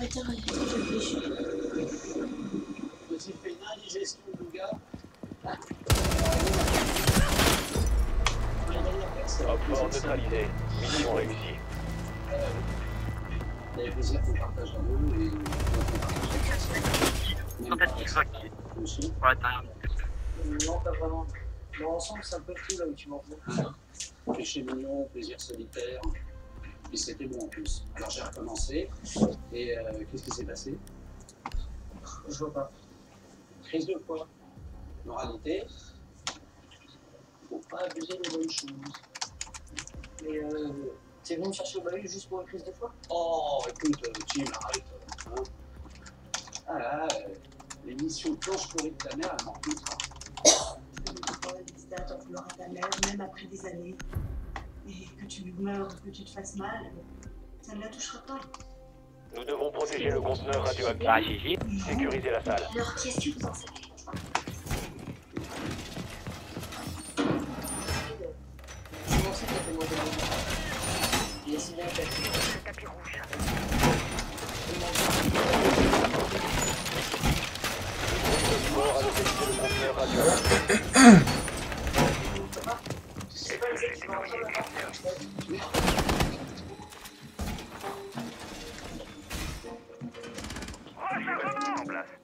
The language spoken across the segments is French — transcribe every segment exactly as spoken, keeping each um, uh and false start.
arrêter, arrêter, réfléchir. Petit fait une indigestion de gars. Hop, fort neutralisé. Mission réussie. Il y a plaisir qu'on partage à nous et Tentative active. Ouais, t'as non, pas vraiment. Dans l'ensemble, c'est un peu tout là où tu m'en fous. Péché mignon, plaisir solitaire. Et c'était bon en plus. Alors j'ai recommencé. Et euh, qu'est-ce qui s'est passé? Je vois pas. Crise de poids. Moralité. Faut pas abuser de bonnes choses. Mais euh, t'es venu me chercher au bahut juste pour une crise de foie? Oh, écoute, euh, Tim, arrête. Hein. Ah là, euh, l'émission planche pourrie de ta mère, elle m'en coûtera. Je ne peux pas hésiter à t'en vouloir à ta mère, même après des années. Et que tu meurs, que tu te fasses mal, ça ne la touchera pas. Nous devons protéger le conteneur radioactif. Ah, Gigi. Sécuriser la salle. Alors, qu'est-ce que vous en savez? Comment c'est que t'as fait moi de Il est si bien fait. Le tapis rouge. Fort à détecter le conteneur radioactif. C'est pas les équipements. Rechargement en place.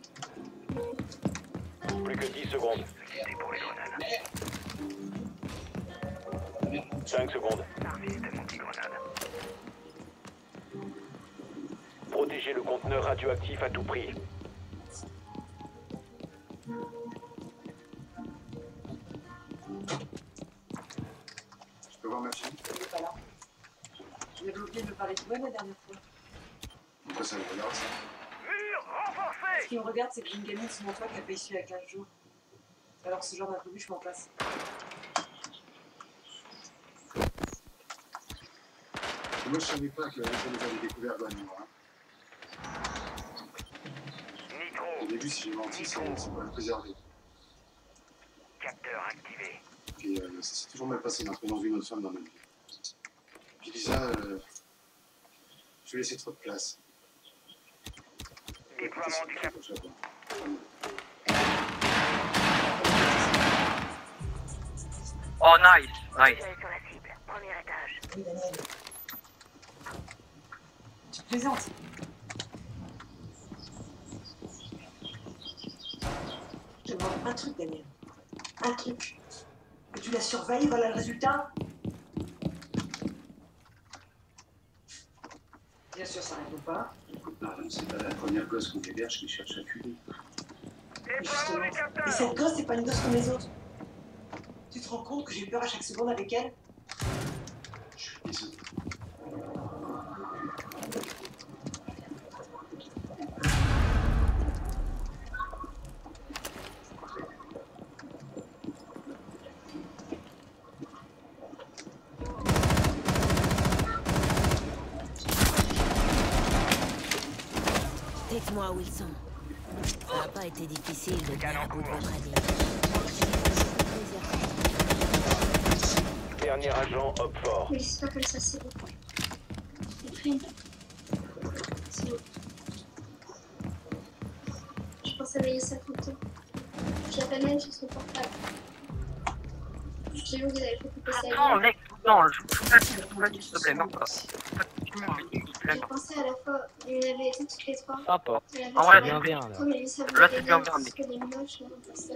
Plus que dix secondes. C'est pour les grenades. cinq secondes. Un système anti-grenade. Protéger le conteneur radioactif à tout prix. Je peux voir ma fille? Elle n'est pas là. J'avais oublié de me parler de toi la dernière fois. Pourquoi ça me regarde ça? Mur Ce renforcé. qui me regarde, c'est que j'ai une gamine sous mon toit qui a pas issu à quinze jours. Alors ce genre d'imprévu, je m'en passe. Moi je savais pas que les avait découvert l'animal. Nitro. Au début, si j'ai menti, c'est c'est pour le préserver. Capteur activé. Et euh, ça s'est toujours mal passé d'introduire une autre femme dans ma vie. Puis Lisa, euh, je lui ai laissé trop de place. Déploiement du cap. Au Japon. Oh, nice, nice. Tirez sur la cible. Premier étage. Oui, Daniel. Tu plaisantes. Je te demande un truc, Daniel. Un truc. Que tu la surveilles, voilà le résultat. Bien sûr, ça répond pas. Écoute, Marion, c'est pas la première gosse qu'on héberge qui cherche à fuir. Mais Déploiement justement. du Et capteur. cette gosse, c'est pas une gosse comme les autres. Tu te rends compte que j'ai peur à chaque seconde avec elle? Je suis désolé. Dites-moi où ils sont. Ça n'a pas été difficile de tenir à bout de votre ami. Dernier agent, hop fort. Oui, c'est pas comme ça, c'est bon. C'est pris. C'est bon. Je pense à veiller ça tout le temps. J'appelle même sur son portable. J'ai vu que vous avez fait couper ça. Non, mec, non, je peux pas dire tout là, s'il te plaît, non, pas. J'ai pensé à la fois, on avait été toutes les trois. Sympa. Ah ouais, bien, bien, là. Toi, mais ça Là, c'est bien, bien, parce que des moches, là, pour ça.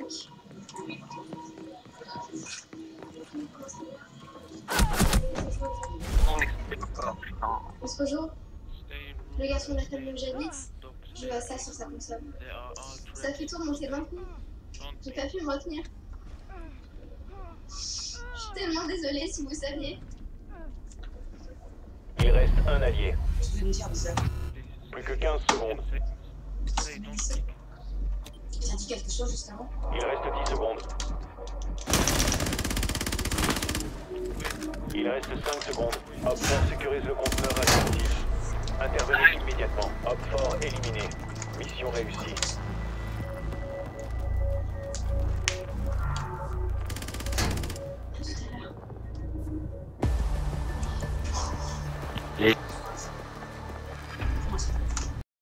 Non, m'explique pas, putain. On se rejoint. Le garçon de la famille où j'habite, je vois ça sur sa console. Ça fait tourner mon maintenant. J'ai pas pu me retenir. Je suis tellement désolée si vous saviez. Il reste un allié. Tu veux me dire, Lisa? Plus que quinze secondes. T'as dit quelque chose juste avant? Il reste dix secondes. Il reste cinq secondes. Hop, fort sécurise le conteneur radioactif. Intervenez immédiatement.